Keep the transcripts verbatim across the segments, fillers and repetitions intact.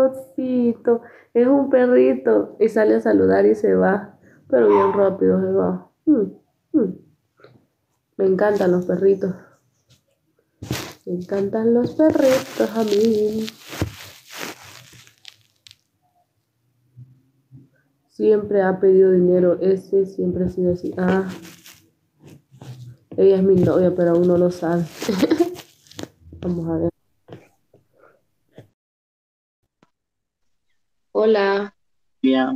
hermosito. Es un perrito y sale a saludar y se va, pero bien rápido se va. Mm, mm. Me encantan los perritos. Me encantan los perritos a mí. Siempre ha pedido dinero. Ese siempre ha sido así. Ah, ella es mi novia, pero aún no lo sabe. Vamos a ver. Hola. Ya,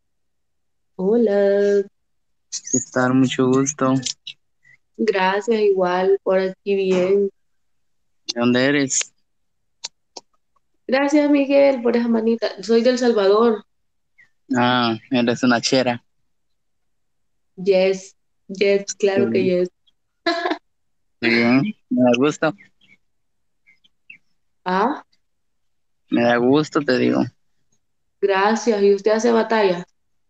Hola. ¿qué tal? Mucho gusto. Gracias, igual, por aquí bien. ¿De dónde eres? Gracias, Miguel, por esa manita. Soy del Salvador. Ah, eres una chera. Yes, yes, claro que Sí, yes. muy bien. Me da gusto. Ah, Me da gusto, te digo. gracias. ¿Y usted hace batalla?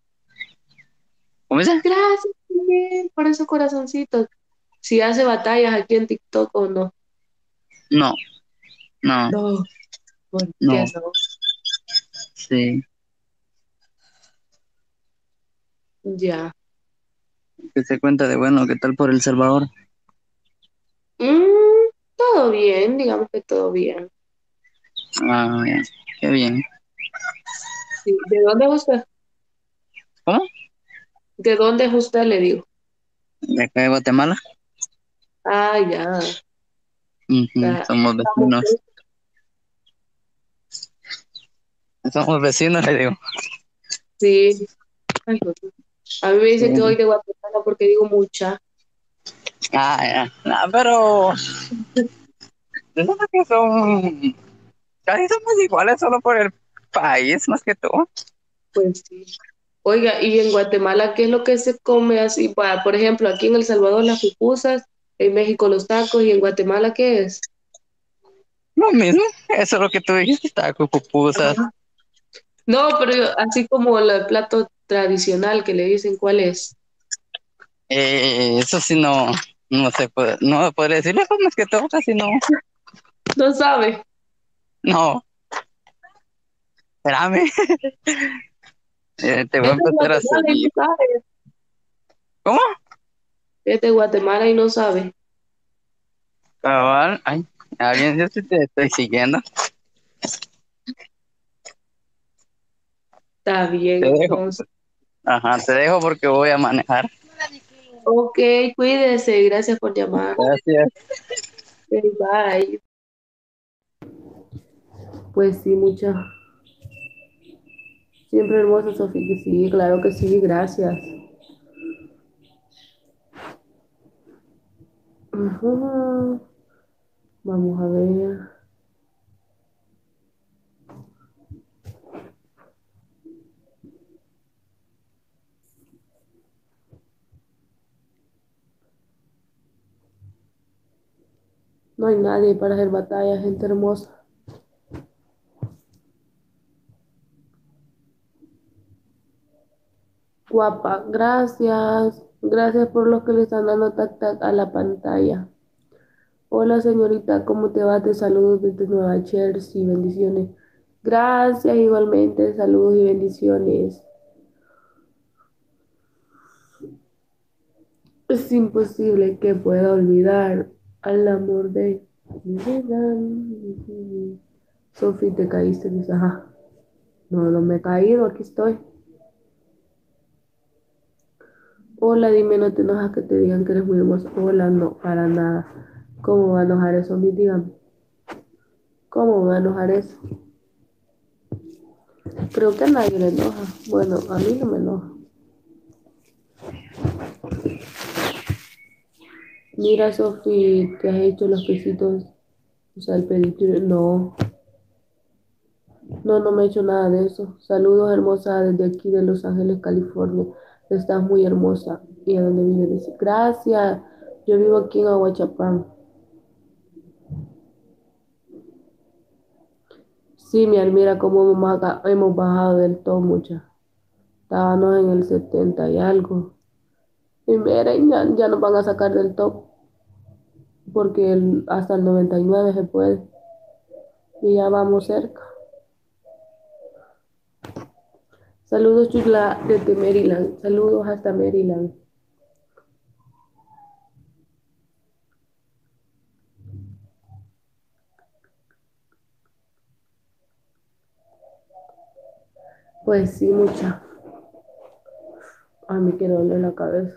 ¿Cómo dice? Gracias, Miguel, por esos corazoncitos. Si hace batallas aquí en TikTok o no. No, no, No, ¿por qué no. no? Sí. Ya. ¿Qué se cuenta de bueno? ¿Qué tal por El Salvador? Mm, todo bien, digamos que todo bien. Ah, ya. Qué bien. Sí. ¿De dónde es usted? ¿Cómo? ¿De dónde es usted? Le digo. ¿De acá de Guatemala? Ah, ya. Ujú, Está- somos estamos vecinos. cerca. Somos vecinos, le digo. Sí. Ay, no. A mí me dicen que Sí. soy de Guatemala porque digo mucha. Ah, ya. Ah, pero yo siento que son casi somos iguales solo por el país, más que todo. Pues sí. Oiga, y en Guatemala, ¿qué es lo que se come así? Pa- Por ejemplo, aquí en El Salvador las pupusas, en México los tacos y en Guatemala, ¿qué es? Lo mismo, eso es lo que tú dijiste, tacos, pupusas. Ajá. No, pero yo- así como el plato tradicional que le dicen, ¿cuál es? Eh, eso sí no, no se puede, no podría decirle, pues más que todo casi no, No sabe. no, espérame, eh, te voy a Es de empezar a Guatemala y no seguir. sabe. ¿Cómo? Es de Guatemala y no sabe. Cabal, ay, alguien, yo sí te estoy siguiendo. Está bien, Te dejo, entonces. ajá, te dejo porque voy a manejar. Ok, cuídese. Gracias por llamar. Gracias. Ok, bye. Pues sí, mucha. Siempre hermosa, Sofía, que sí, claro que sí, gracias. Ajá. Vamos a ver. No hay nadie para hacer batalla, gente hermosa. Guapa, gracias. Gracias por lo que le están dando tac tac a la pantalla. Hola señorita, ¿cómo te va? Te saludo desde Nueva Jersey, bendiciones. Gracias igualmente, saludos y bendiciones. Es imposible que pueda olvidar al amor de mi vida. Sofi, te caíste, dice, ajá. No, no me he caído, aquí estoy. Hola, dime, no te enojas que te digan que eres muy hermosa. Hola, no, para nada. ¿Cómo va a enojar eso? A mí, dígame. ¿Cómo va a enojar eso? Creo que a nadie le enoja. Bueno, a mí no me enoja. Mira, Sofi, ¿te has hecho los pisitos? O sea, el pedicure. No, no, no me he hecho nada de eso. Saludos, hermosa, desde aquí de Los Ángeles, California. Estás muy hermosa. ¿Y a dónde vives? Dice, gracias. Yo vivo aquí en Aguachapán. Sí, mi mira cómo hemos, baja- hemos bajado del todo mucha. Estábamos en el setenta y algo. Y miren, ya, ya nos van a sacar del top porque el- hasta el noventa y nueve se puede. Y ya vamos cerca. Saludos, Chusla, desde Maryland. Saludos hasta Maryland. Pues sí, mucha. A mí que no duele la cabeza.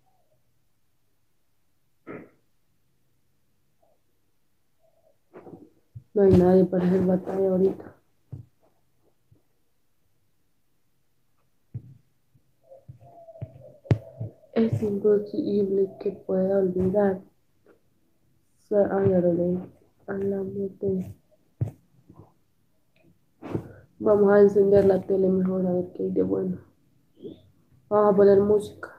No hay nadie para hacer batalla ahorita. Es imposible que pueda olvidar. Ay, ya lo leí. A la muerte. Vamos a encender la tele mejor a ver qué hay de bueno. Vamos a poner música.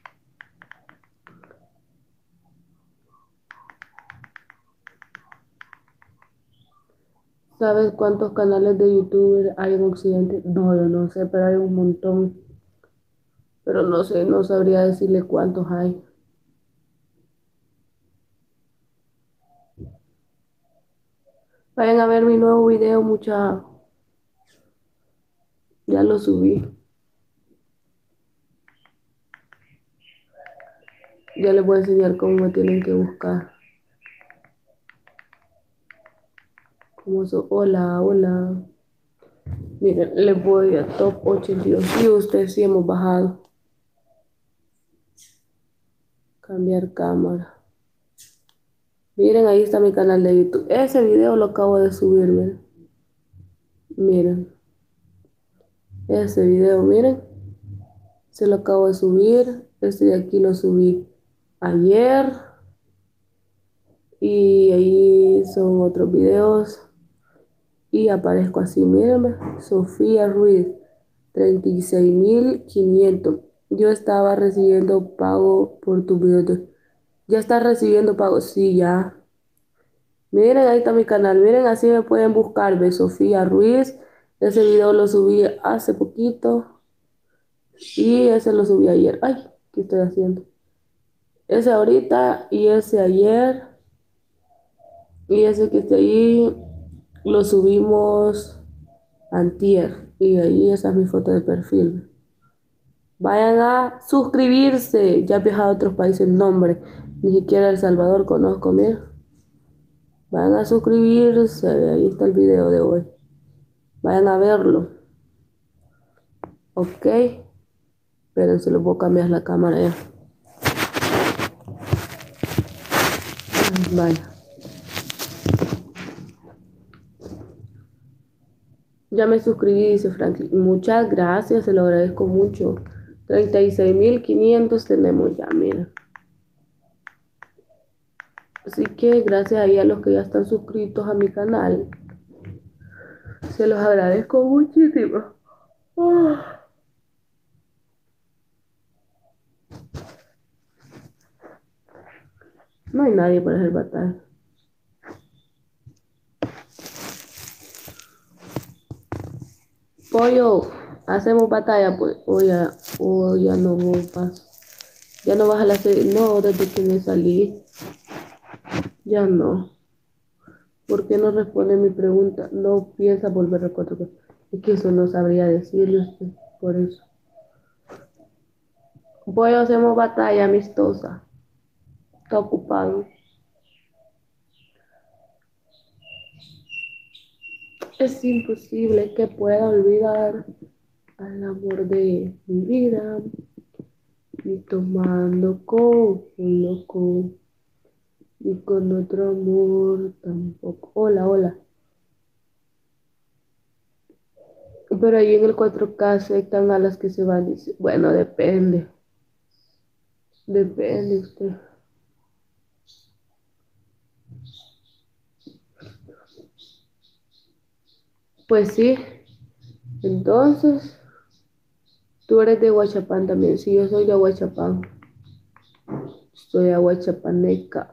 ¿Sabes cuántos canales de YouTube hay en Occidente? No, yo no sé, pero hay un montón. Pero no sé, no sabría decirle cuántos hay. Vayan a ver mi nuevo video, mucha. Ya lo subí. Ya les voy a enseñar cómo me tienen que buscar. Cómo so- Hola, hola. Miren, les voy a top ochenta y dos. Y ustedes sí hemos bajado. Cambiar cámara. Miren, ahí está mi canal de YouTube. Ese video lo acabo de subir, miren. Miren. Ese video, miren. Se lo acabo de subir. Este de aquí lo subí ayer. Y ahí son otros videos. Y aparezco así, mírenme. Sofía Ruiz, treinta y seis mil quinientos. Yo estaba recibiendo pago por tu video. de- Ya está recibiendo pago. Sí, ya. Miren, ahí está mi canal. Miren, así me pueden buscar. Ve Sofía Ruiz. Ese video lo subí hace poquito. Y ese lo subí ayer. Ay, ¿qué estoy haciendo? Ese ahorita y ese ayer. Y ese que está ahí lo subimos antier. Y ahí esa es mi foto de perfil. Vayan a suscribirse. Ya he viajado a otros países, nombre. Ni siquiera El Salvador conozco, mira. Vayan a suscribirse. Ahí está el video de hoy. Vayan a verlo. Ok. Esperen, se lo voy a cambiar la cámara ya. Vaya. Ya me suscribí, dice Franklin. Muchas gracias, se lo agradezco mucho. treinta y seis mil quinientos tenemos ya, mira. Así que gracias ahí a los que ya están suscritos a mi canal. Se los agradezco muchísimo. Ah. No hay nadie para hacer batalla. Pollo, hacemos batalla, pues. O ya, o ya no vas. Ya no vas a la serie. No, desde que me salí. Ya no. ¿Por qué no responde mi pregunta? No piensa volver a cuatro. Es que eso no sabría decirle usted. Por eso. Pollo, hacemos batalla amistosa. Está ocupado. Es imposible que pueda olvidar al amor de mi vida. Ni tomando con un loco. Ni con otro amor tampoco. Hola, hola. Pero ahí en el cuatro K aceptan a las que se van. Dice, bueno, depende. Depende usted. Pues sí. Entonces, tú eres de Huachapán también. Sí, yo soy de Huachapán. Soy aguachapaneca.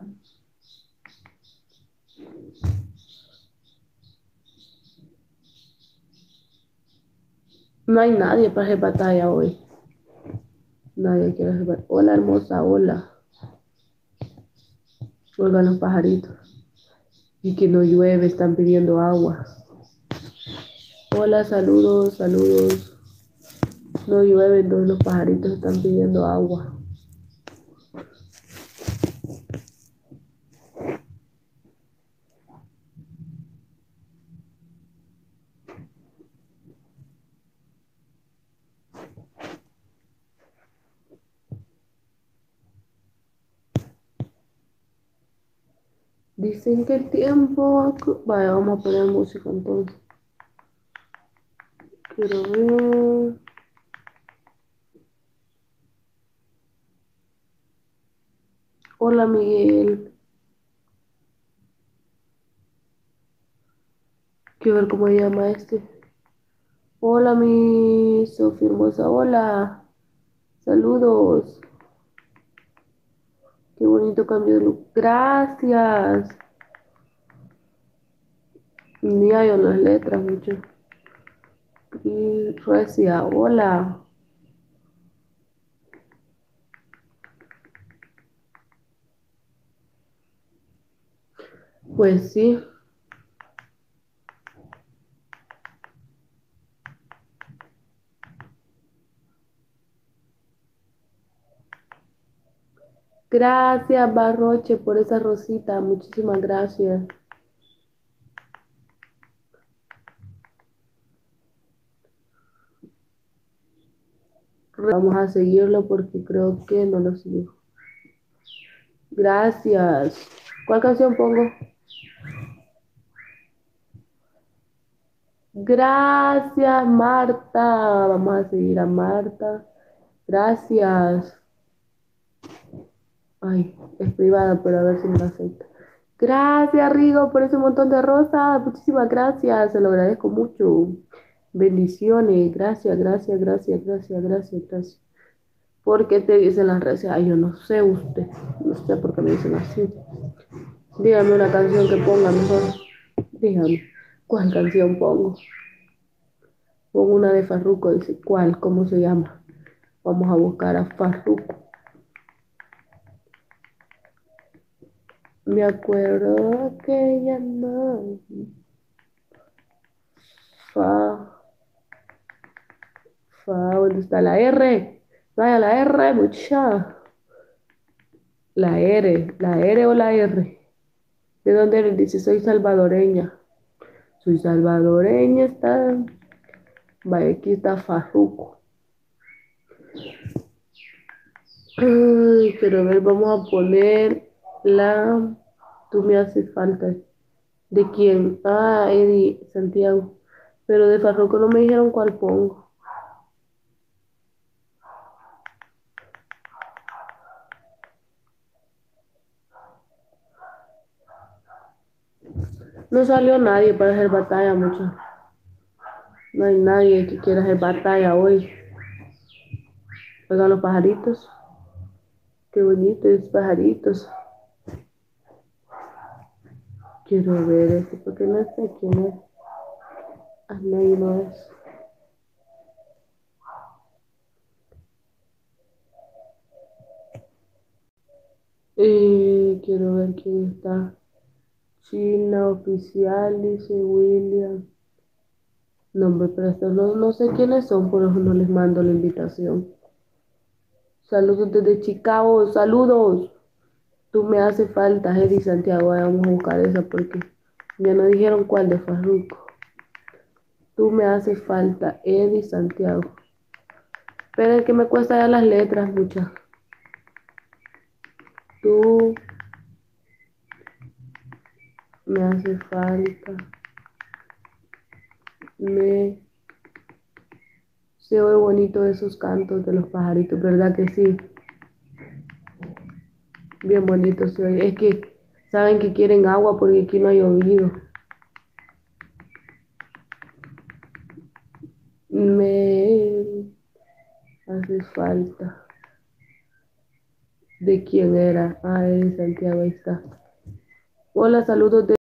No hay nadie para hacer batalla hoy. Nadie quiere hacer batalla. Hola, hermosa, hola. Oigan los pajaritos. Y que no llueve, están pidiendo agua. Hola, saludos, saludos. No llueve, entonces los pajaritos están pidiendo agua. Dicen que el tiempo... acu- Vaya, vamos a poner música entonces. Quiero ver... Hola Miguel. Quiero ver cómo se llama este. Hola mi Sofía hermosa. Hola. Saludos. Qué bonito cambio de look. Gracias. Ni hay las letras mucho. Y Suecia. Hola. Pues sí. Gracias, Barroche, por esa rosita. Muchísimas gracias. Vamos a seguirlo porque creo que no lo sigo. Gracias. ¿Cuál canción pongo? Gracias, Marta. Vamos a seguir a Marta. Gracias. Ay, es privada, pero a ver si me la acepta. Gracias, Rigo, por ese montón de rosas. Muchísimas gracias. Se lo agradezco mucho. Bendiciones. Gracias, gracias, gracias, gracias, gracias, gracias. ¿Por qué te dicen las redes? Ay, yo no sé usted. No sé por qué me dicen así. Dígame una canción que ponga mejor. Dígame. ¿Cuál canción pongo? Pongo una de Farruko. Dice, ¿cuál? ¿Cómo se llama? Vamos a buscar a Farruko. Me acuerdo que ya no. Fa, fa, ¿dónde está la R? Vaya la R, mucha. La R, la R o la R. ¿De dónde eres? Dice, soy salvadoreña. Soy salvadoreña, está. Vaya, aquí está Farruko. Ay, pero a ver, vamos a poner la. Tú me haces falta. ¿De quién? Ah, Eddie Santiago. Pero de Farruko no me dijeron cuál pongo. No salió nadie para hacer batalla, mucho. No hay nadie que quiera hacer batalla hoy. Oigan los pajaritos. Qué bonitos pajaritos. Quiero ver este porque no sé quién es. Ah, no, ahí no es. Eh, quiero ver quién está. China oficial, dice William. No, hombre, pero estos no, no sé quiénes son, por eso no les mando la invitación. Saludos desde Chicago, saludos. Tú me hace falta, Eddie Santiago. Ay, vamos a buscar esa porque ya no dijeron cuál de Farruko. Tú me hace falta, Eddie Santiago. Pero el que me cuesta ya las letras, muchas. Tú me hace falta. Me se oye bonito esos cantos de los pajaritos, ¿verdad que sí? Bien bonito se oye. Es que saben que quieren agua porque aquí no ha llovido. Me hace falta. ¿De quién era? Ah, de Santiago, ahí está. Hola, saludos de